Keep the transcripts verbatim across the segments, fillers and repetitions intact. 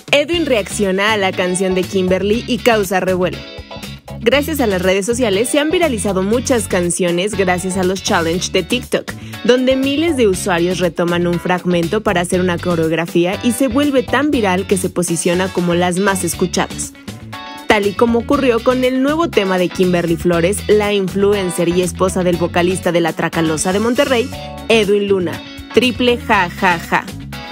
Edwin reacciona a la canción de Kimberly y causa revuelo. Gracias a las redes sociales se han viralizado muchas canciones gracias a los challenges de TikTok, donde miles de usuarios retoman un fragmento para hacer una coreografía y se vuelve tan viral que se posiciona como las más escuchadas. Tal y como ocurrió con el nuevo tema de Kimberly Flores, la influencer y esposa del vocalista de La Tracalosa de Monterrey, Edwin Luna, triple ja ja ja.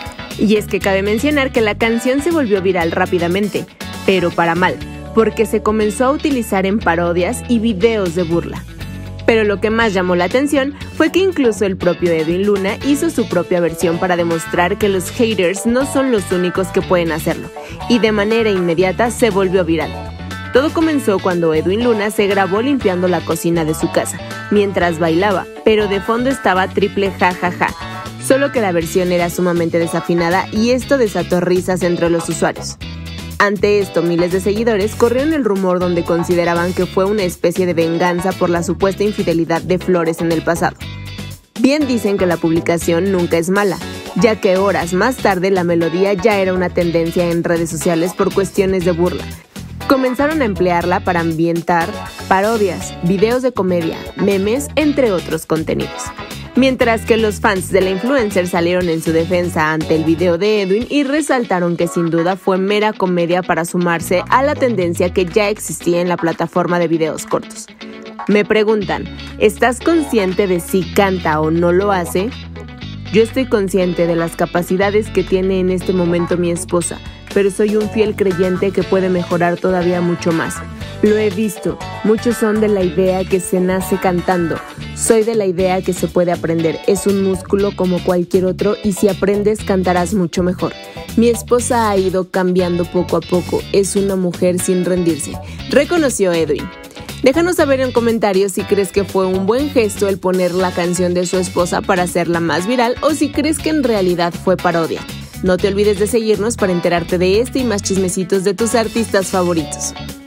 Y es que cabe mencionar que la canción se volvió viral rápidamente, pero para mal, porque se comenzó a utilizar en parodias y videos de burla. Pero lo que más llamó la atención fue que incluso el propio Edwin Luna hizo su propia versión para demostrar que los haters no son los únicos que pueden hacerlo, y de manera inmediata se volvió viral. Todo comenzó cuando Edwin Luna se grabó limpiando la cocina de su casa, mientras bailaba, pero de fondo estaba triple ja ja ja, solo que la versión era sumamente desafinada y esto desató risas entre los usuarios. Ante esto, miles de seguidores corrieron el rumor donde consideraban que fue una especie de venganza por la supuesta infidelidad de Flores en el pasado. Bien dicen que la publicación nunca es mala, ya que horas más tarde la melodía ya era una tendencia en redes sociales por cuestiones de burla. Comenzaron a emplearla para ambientar parodias, videos de comedia, memes, entre otros contenidos. Mientras que los fans de la influencer salieron en su defensa ante el video de Edwin y resaltaron que sin duda fue mera comedia para sumarse a la tendencia que ya existía en la plataforma de videos cortos. Me preguntan, ¿estás consciente de si canta o no lo hace? Yo estoy consciente de las capacidades que tiene en este momento mi esposa, pero soy un fiel creyente que puede mejorar todavía mucho más. Lo he visto, muchos son de la idea que se nace cantando. Soy de la idea que se puede aprender, es un músculo como cualquier otro y si aprendes cantarás mucho mejor. Mi esposa ha ido cambiando poco a poco, es una mujer sin rendirse, reconoció Edwin. Déjanos saber en comentarios si crees que fue un buen gesto el poner la canción de su esposa para hacerla más viral o si crees que en realidad fue parodia. No te olvides de seguirnos para enterarte de este y más chismecitos de tus artistas favoritos.